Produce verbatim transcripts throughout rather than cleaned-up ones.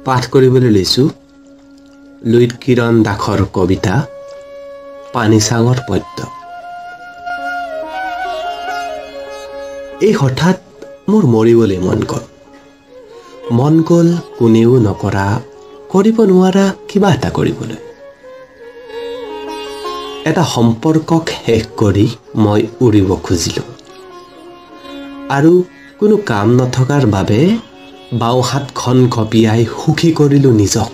পাঠ কৰিবলৈ লৈছোঁ লুইত কিৰণ দাসৰ কবিতা পানীচাঙৰ পদ্য। এই হঠাৎ মোৰ মৰিবলৈ মন গ'ল মন গ'ল কোনেও নকৰা কৰিব নোৱাৰা কিবা এটা কৰিবলৈ। এটা সম্পৰ্কক শেষ কৰি মই উৰিব খুজিলোঁ আৰু কোনো কাম নথকাৰ বাবে বাওঁ হাতখন কঁপিয়াই সুখী কৰিলোঁ নিজক।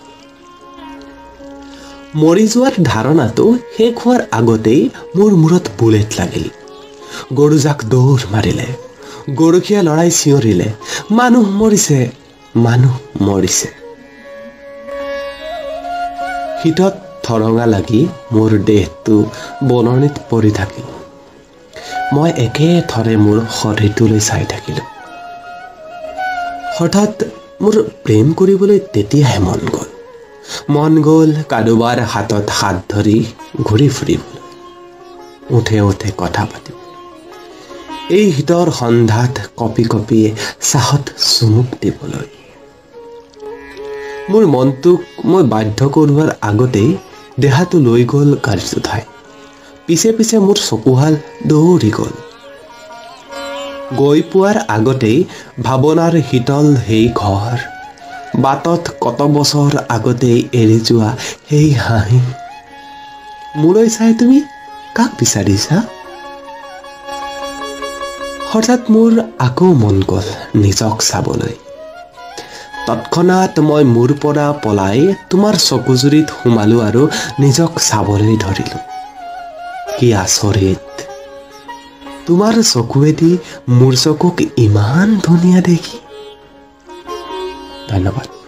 মৰি যোৱাৰ ধাৰণাটো শেষ হোৱাৰ আগতেই মোৰ মূৰত বুলেট লাগিল। গৰুজাক দৌৰ মাৰিলে, গৰখীয়া লৰাই চিঞৰিলে, মানুহ মৰিছে, মানুহ মৰিছে। শীতত ঠৰঙা লাগি মোৰ দেহটো বননিত পৰি থাকিল। মই একেথৰে মোৰ শৰীৰটোলৈ চাই থাকিলোঁ। হঠাৎ মোৰ প্ৰেম কৰিবলৈ তেতিয়াহে মন গ'ল মন গ'ল কাৰোবাৰ হাতত হাত ধৰি ঘূৰি ফুৰিবলৈ, উঠে উঠে কথা পাতিব। এই শীতৰ সন্ধ্যাত কপি কপি চাহত চুমুক দিবলৈ। মোৰ মনটোক মই বাধ্য কৰোৱাৰ আগতেই দেহাটো লৈ গ'ল কাৰ্যঠাই। পিছে পিছে মোৰ চকুহাল দৌৰি গ'ল। গৈ পোৱাৰ আগতেই ভাৱনাৰ শীতল সেই ঘৰ, বাটত কত বছৰ আগতেই এৰি যোৱা সেই হাঁহি। মোলৈ চাই তুমি কাক বিচাৰিছা? হঠাৎ মোৰ আকৌ মন গ'ল নিজক চাবলৈ। তৎক্ষণাত মই মোৰ পৰা পলাই তোমাৰ চকুজুৰিত সোমালো আৰু নিজক চাবলৈ ধৰিলো। কি আচৰিত, তোমাৰ চকুৱেদি মোৰ চকুক ইমান ধুনীয়া দেখি। ধন্যবাদ।